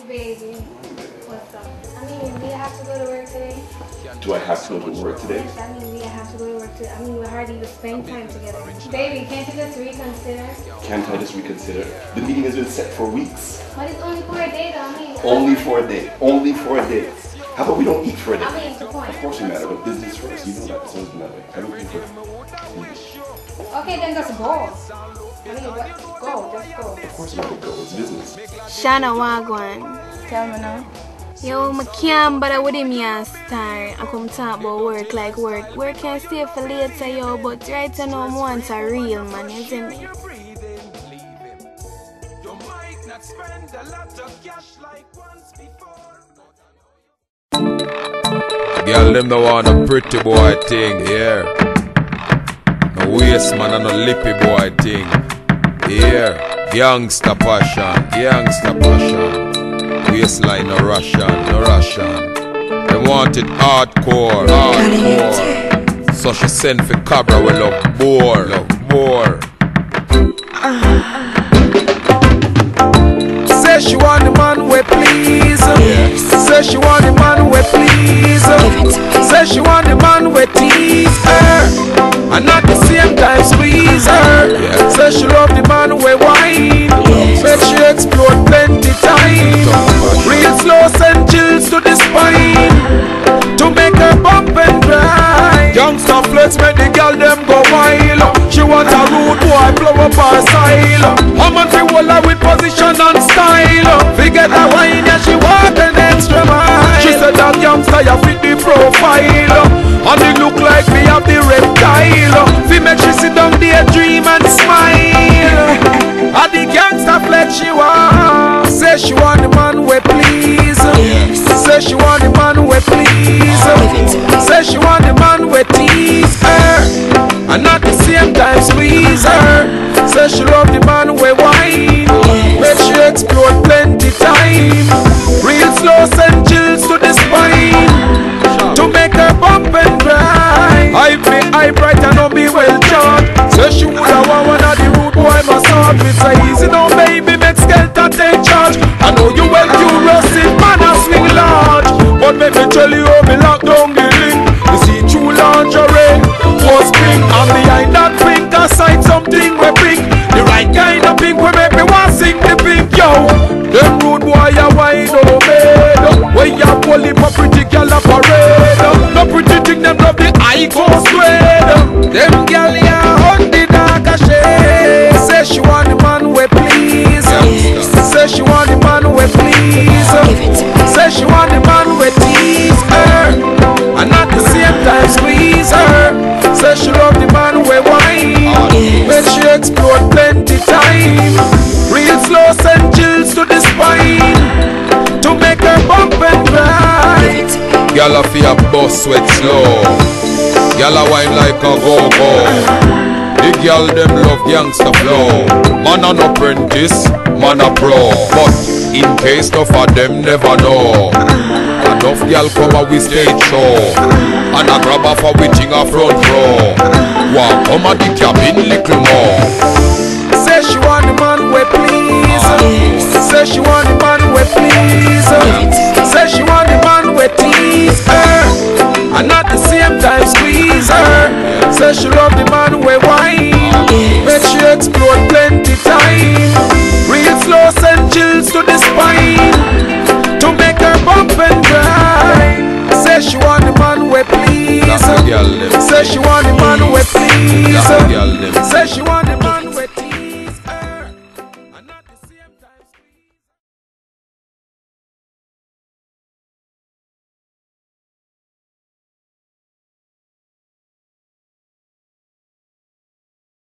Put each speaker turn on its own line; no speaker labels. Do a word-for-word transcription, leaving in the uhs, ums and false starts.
Baby, what's up? I mean, do you have to go to work today?
Do I have to go to work today?
Yes, I mean, do you have to go to work today? I mean, we hardly even spend time together. Baby, can't you just reconsider?
Can't I just reconsider? The meeting has been set for weeks.
But it's only for a day, though. I mean,
Only for a day. Only for a day. How about we don't eat for a day?
I mean, the point.
Of course we matter, but business first. You know that. It's always been that way. Everything first.
Okay, then just go. I mean, what? Go, just go.
Of course we have to go. It's business.
Shana Wagwan.
Tell me now.
Yo, I can't bother with him here, star. I come talk about work like work. Work can stay for later, yo, but right now I want a real man, isn't me?
Girl, them don't want a pretty boy thing, yeah. No waist man and no lippy boy thing, yeah. Gangsta passion, gangsta passion. Waistline no Russian, no Russian. They want it hardcore, hardcore. So she send for Cobra with love bore, love bore.
Say she want the man we please.
Yeah.
Say she want the man we please. Say she want the man we tease her, and at the same time squeeze her.
Yeah.
Say she love the man we whine. Make she explode plenty time. Real slow send chills to the spine, to make her bump and grind. Youngster flex make the girl them go wild. She want a rude boy blow up her style. I'm on the wall with position and style. Forget her wine and she walk an extra mile. She said that youngster you fit the profile, and it look like me have the reptile. We make she sit down there dream and smile. And the gangster flex she want. Say she want the man we please. Say she want the man we please. Say she want the man we tease her, and at the same time squeeze her. Say she love the man we whine. Make she explode plenty time. Real slow send chills to the spine, to make her bump and grind. I be eye bright and don't be well charged. Say she woulda want one of the rude boy massage. Me say easy now baby, make Skelter take charge. I know you well curious, it man a swing large, but make me tell you how me lock down the link. You see true lingerie was pink, and behind that pink aside something we pink. The right kind of pink we make me want sing the pink, yo. Them rude boy a wide open, where ya pull him a pretty girl a parade. No pretty thing them love the eye go straight. Them girl ya on the darker shade. Say she want the man we please. Say she want the man we please. Say she want the man we tease her, and at the same time squeeze her. Say she love the man we whine. Make she explode plenty time. Real slow send chills to the spine, to make her bump and grind.
Girl a fi a bust sweat slow. Girl a wine like a go-go. The girl them love gangsta flow. Man an apprentice, man a pro. But in case enough of them never know, enough girl come a we stage show, and a grab her for witching a front row. Walk come a the cabin little more.
Say she want the man we please. Say she want the man we please. Say she want the man we tease her, and at the same time squeeze her. Say she love the man we whine. Make she explode